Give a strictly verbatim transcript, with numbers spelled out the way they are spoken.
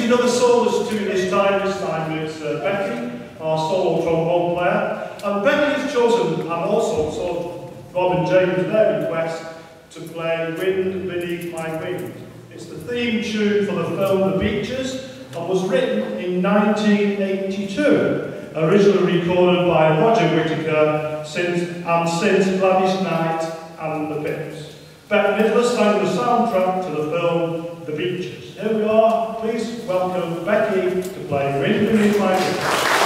introducing another soloist to this time. This time it's uh, Becky, our solo trombone player. And Becky has chosen, and also sort of Rob and James, their request, to play Wind Beneath My Wings. It's the theme tune for the film The Beaches and was written in nineteen eighty-two, originally recorded by Roger Whittaker since, and since Gladys Knight and the Pips. Bette Midler sang the soundtrack to the film The Beaches. Here we are, please welcome Becky to play Wind Beneath My Wings.